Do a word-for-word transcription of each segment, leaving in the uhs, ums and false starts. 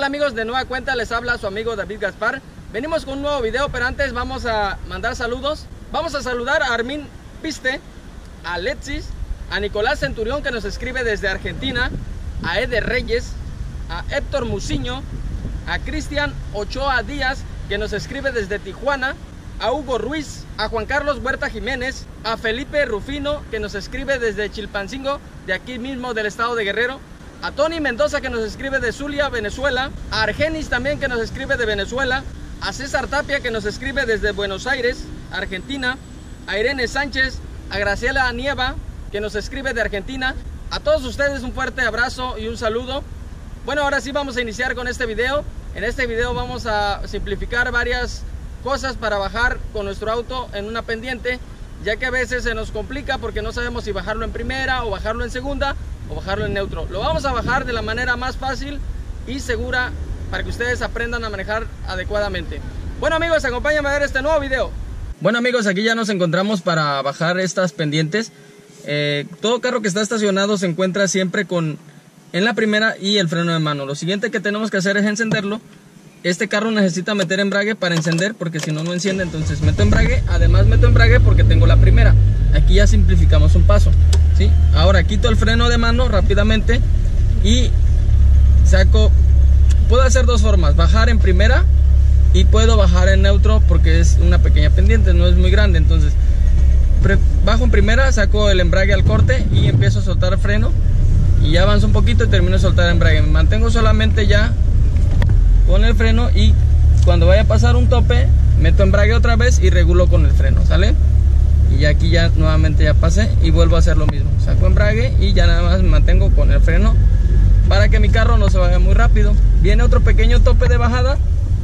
amigos, de nueva cuenta les habla su amigo David Gaspar. Venimos con un nuevo video, pero antes vamos a mandar saludos. Vamos a saludar a Armin Piste, a Alexis, a Nicolás Centurión, que nos escribe desde Argentina, a Eder Reyes, a Héctor Muciño, a Cristian Ochoa Díaz, que nos escribe desde Tijuana, a Hugo Ruiz, a Juan Carlos Huerta Jiménez, a Felipe Rufino, que nos escribe desde Chilpancingo, de aquí mismo del estado de Guerrero, a Tony Mendoza, que nos escribe de Zulia, Venezuela, a Argenis también, que nos escribe de Venezuela, a César Tapia, que nos escribe desde Buenos Aires, Argentina, a Irene Sánchez, a Graciela Nieva, que nos escribe de Argentina. A todos ustedes un fuerte abrazo y un saludo. Bueno, ahora sí vamos a iniciar con este video. En este video vamos a simplificar varias cosas para bajar con nuestro auto en una pendiente, ya que a veces se nos complica porque no sabemos si bajarlo en primera o bajarlo en segunda o bajarlo en neutro. Lo vamos a bajar de la manera más fácil y segura para que ustedes aprendan a manejar adecuadamente. Bueno amigos, acompáñenme a ver este nuevo video. Bueno amigos, aquí ya nos encontramos para bajar estas pendientes. Eh, todo carro que está estacionado se encuentra siempre con en la primera y el freno de mano. Lo siguiente que tenemos que hacer es encenderlo. Este carro necesita meter embrague para encender, porque si no, no enciende. Entonces meto embrague, además meto embrague porque tengo la primera. Aquí ya simplificamos un paso, ¿sí? Ahora quito el freno de mano rápidamente y saco. Puedo hacer dos formas: bajar en primera y puedo bajar en neutro, porque es una pequeña pendiente, no es muy grande. Entonces bajo en primera, saco el embrague al corte y empiezo a soltar el freno, y ya avanzo un poquito y termino de soltar el embrague. Me mantengo solamente ya con el freno, y cuando vaya a pasar un tope meto embrague otra vez y regulo con el freno, ¿sale? Y ya aquí ya nuevamente ya pasé y vuelvo a hacer lo mismo, saco embrague y ya nada más me mantengo con el freno para que mi carro no se vaya muy rápido. Viene otro pequeño tope de bajada,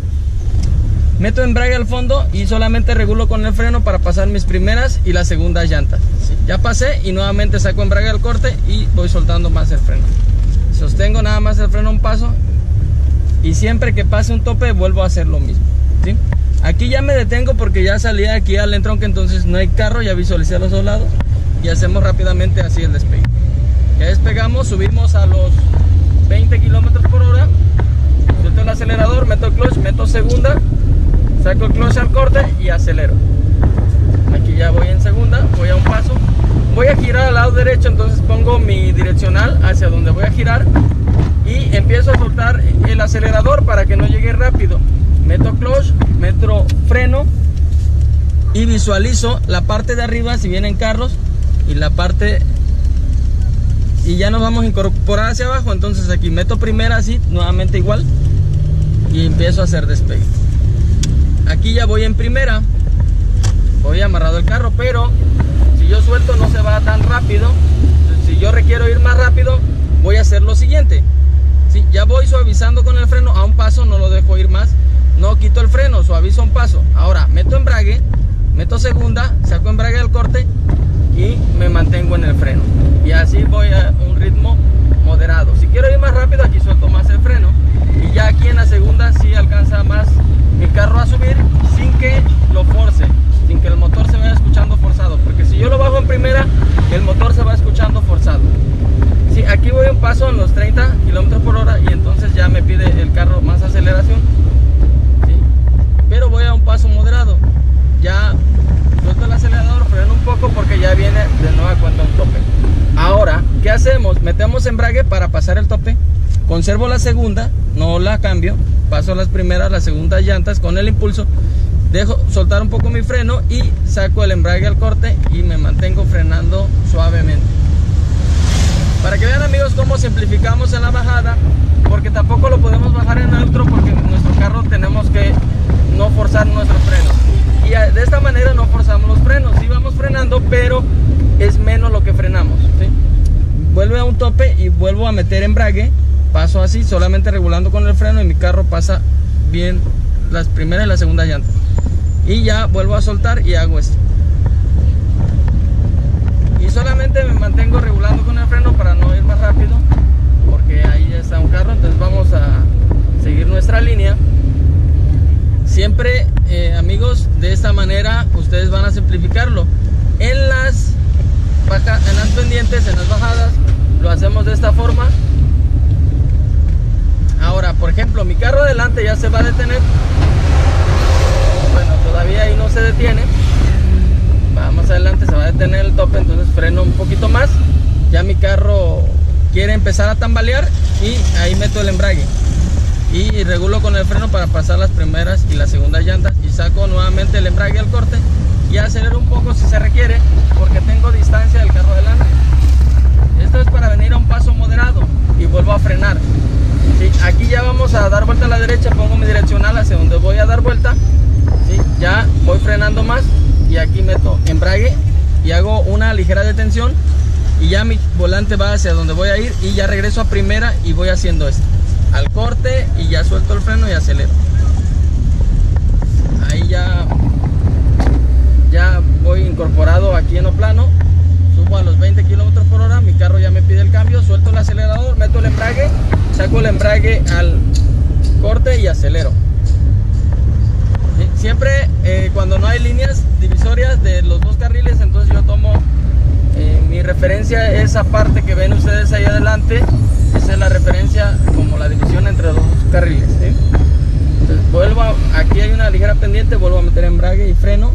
meto embrague al fondo y solamente regulo con el freno para pasar mis primeras y las segundas llantas. ¿Sí? Ya pasé y nuevamente saco embrague al corte y voy soltando más el freno. Sostengo nada más el freno un paso, y siempre que pase un tope vuelvo a hacer lo mismo, ¿sí? Aquí ya me detengo porque ya salí aquí al entronque, entonces no hay carro, ya visualicé a los dos lados y hacemos rápidamente así el despegue. Ya despegamos, subimos a los veinte kilómetros por hora, suelto el acelerador, meto el clutch, meto segunda, saco el clutch al corte y acelero. Aquí ya voy en segunda, voy a un paso, voy a girar al lado derecho, entonces pongo mi direccional hacia donde voy a girar y empiezo a soltar el acelerador para que no llegue rápido. Meto clutch, meto freno y visualizo la parte de arriba si vienen carros, y la parte, y ya nos vamos a incorporar hacia abajo. Entonces aquí meto primera así, nuevamente igual, y empiezo a hacer despegue. Aquí ya voy en primera, voy amarrado el carro, pero si yo suelto no se va tan rápido. Entonces, si yo requiero ir más rápido, voy a hacer lo siguiente. Sí, ya voy suavizando con el freno a un paso, no lo dejo ir más, no quito el freno, suavizo un paso. Ahora meto embrague, meto segunda, saco embrague al corte y me mantengo en el freno, y así voy a un ritmo moderado. Si quiero ir más rápido, aquí suelto más el freno, y ya aquí en la segunda sí alcanza más mi carro a subir sin que lo force, sin que el motor se vaya escuchando forzado, porque si yo lo bajo en primera, el motor se va escuchando forzado. Sí, aquí voy un paso en los treinta kilómetros por hora y entonces ya me pide el carro más aceleración, ¿sí? Pero voy a un paso moderado. Ya suelto el acelerador, freno un poco porque ya viene de nueva cuenta un tope. Ahora, ¿qué hacemos? Metemos embrague para pasar el tope, conservo la segunda, no la cambio, paso las primeras, las segundas llantas con el impulso, dejo soltar un poco mi freno y saco el embrague al corte y me mantengo frenando suavemente. Para que vean amigos cómo simplificamos en la bajada, porque tampoco lo podemos bajar en neutro, porque en nuestro carro tenemos que no forzar nuestros frenos, y de esta manera no forzamos los frenos. Sí vamos frenando, pero es menos lo que frenamos, ¿sí? Vuelve a un tope y vuelvo a meter embrague, paso así, solamente regulando con el freno, y mi carro pasa bien las primeras y las segundas llantas, y ya vuelvo a soltar y hago esto. Y solamente me mantengo regulando con el freno para no ir más rápido, porque ahí ya está un carro. Entonces vamos a seguir nuestra línea. Siempre eh, amigos, de esta manera ustedes van a simplificarlo. En las, baja, en las pendientes, en las bajadas, lo hacemos de esta forma. Ahora, por ejemplo, mi carro adelante ya se va a detener. Bueno, todavía ahí no se detiene. Va más adelante, se va a detener el tope, entonces freno un poquito más. Ya mi carro quiere empezar a tambalear y ahí meto el embrague. Y regulo con el freno para pasar las primeras y las segundas llantas. Y saco nuevamente el embrague al corte. Y acelero un poco si se requiere, porque tengo distancia del carro adelante. Esto es para venir a un paso moderado y vuelvo a frenar. ¿Sí? Aquí ya vamos a dar vuelta a la derecha, pongo mi direccional hacia donde voy a dar vuelta. ¿Sí? Ya voy frenando más y aquí meto embrague y hago una ligera detención y ya mi volante va hacia donde voy a ir y ya regreso a primera y voy haciendo esto al corte y ya suelto el freno y acelero. Ahí ya ya voy incorporado aquí en plano, subo a los veinte kilómetros por hora, mi carro ya me pide el cambio, suelto el acelerador, meto el embrague, saco el embrague al corte y acelero. Siempre eh, cuando no hay líneas divisorias de los dos carriles, entonces yo tomo eh, mi referencia, esa parte que ven ustedes ahí adelante, esa es la referencia como la división entre los dos carriles, ¿sí? Entonces vuelvo a, aquí hay una ligera pendiente, vuelvo a meter embrague y freno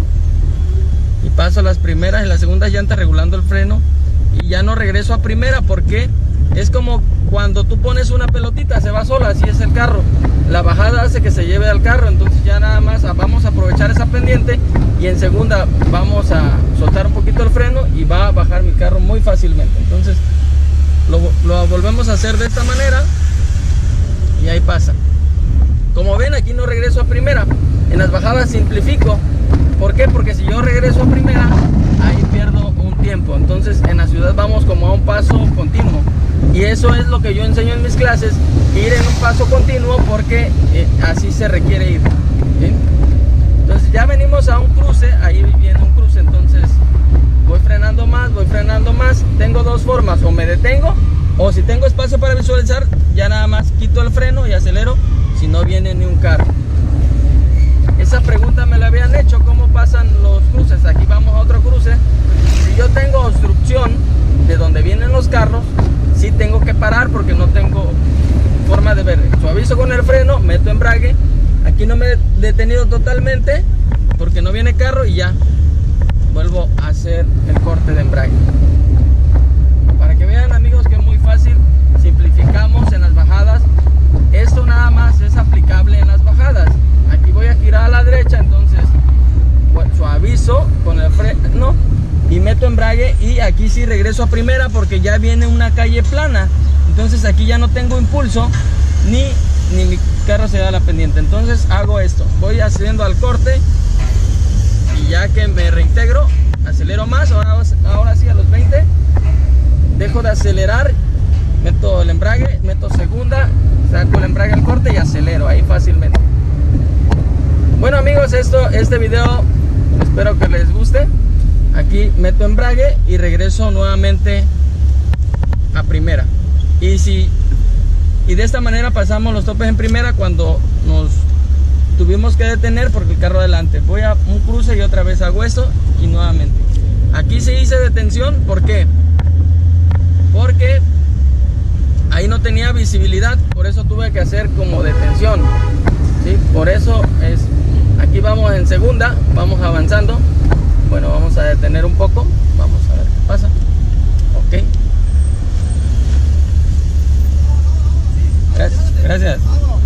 y paso las primeras y las segundas llantas regulando el freno y ya no regreso a primera, porque es como cuando tú pones una pelotita, se va sola, así es el carro. La bajada hace que se lleve al carro, entonces ya nada más vamos a aprovechar esa pendiente y en segunda vamos a soltar un poquito el freno y va a bajar mi carro muy fácilmente. Entonces lo, lo volvemos a hacer de esta manera y ahí pasa. Como ven, aquí no regreso a primera, en las bajadas simplifico. ¿Por qué? Porque si yo regreso a primera, ahí pierdo un tiempo. Entonces en la ciudad vamos como a un paso continuo. Y eso es lo que yo enseño en mis clases, ir en un paso continuo, porque eh, así se requiere ir. ¿Sí? Entonces ya venimos a un cruce, ahí viene un cruce, entonces voy frenando más, voy frenando más. Tengo dos formas, o me detengo, o si tengo espacio para visualizar, ya nada más quito el freno y acelero si no viene ni un carro. Esa pregunta me la habían hecho, ¿cómo pasan los cruces? Aquí vamos a otro cruce. Si yo tengo obstrucción de donde vienen los carros, sí tengo que parar porque no tengo forma de ver. Suavizo con el freno, meto embrague. Aquí no me he detenido totalmente porque no viene carro y ya vuelvo a hacer el corte de embrague. Para que vean, amigos, que es muy fácil, simplificamos en las bajadas. Esto nada más es aplicable en las bajadas. Aquí voy a girar a la derecha, entonces bueno, suavizo con el freno y meto embrague y aquí sí regreso a primera porque ya viene una calle plana. Entonces aquí ya no tengo impulso ni, ni mi carro se da la pendiente. Entonces hago esto, voy haciendo al corte y ya que me reintegro, acelero más. Ahora, ahora sí a los veinte dejo de acelerar, meto el embrague, meto segunda, saco el embrague al corte y acelero ahí fácilmente. Bueno, amigos, esto, este video espero que les guste. Aquí meto embrague y regreso nuevamente a primera. Y si y de esta manera pasamos los topes en primera cuando nos tuvimos que detener porque el carro adelante. Voy a un cruce y otra vez hago esto y nuevamente. Aquí se hice detención, ¿por qué? Porque ahí no tenía visibilidad, por eso tuve que hacer como detención. ¿Sí? Por eso es. Aquí vamos en segunda, vamos avanzando. Bueno, vamos a detener un poco, vamos a ver qué pasa. Ok. Gracias, gracias.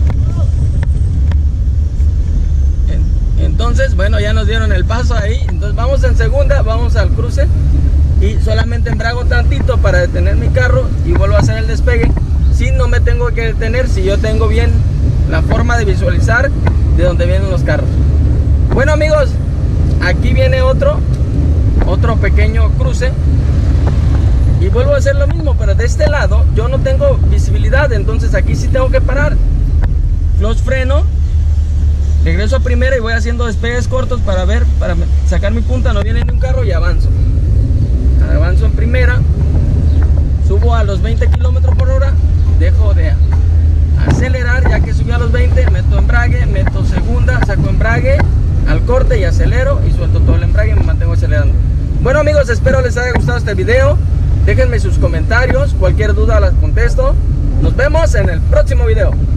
Entonces, bueno, ya nos dieron el paso ahí. Entonces vamos en segunda, vamos al cruce y solamente embrago tantito para detener mi carro y vuelvo a hacer el despegue. Si no me tengo que detener, si yo tengo bien la forma de visualizar de dónde vienen los carros. Bueno, amigos, aquí viene otro otro pequeño cruce y vuelvo a hacer lo mismo, pero de este lado yo no tengo visibilidad, entonces aquí sí tengo que parar. Los freno, regreso a primera y voy haciendo despegues cortos para ver, para sacar mi punta, no viene ni un carro y avanzo. Avanzo en primera, subo a los veinte kilómetros por hora, dejo de acelerar, ya que subí a los veinte, meto embrague, meto segunda, saco embrague al corte y acelero y suelto todo el embrague y me mantengo acelerando. Bueno, amigos, espero les haya gustado este video. Déjenme sus comentarios, cualquier duda las contesto. Nos vemos en el próximo video.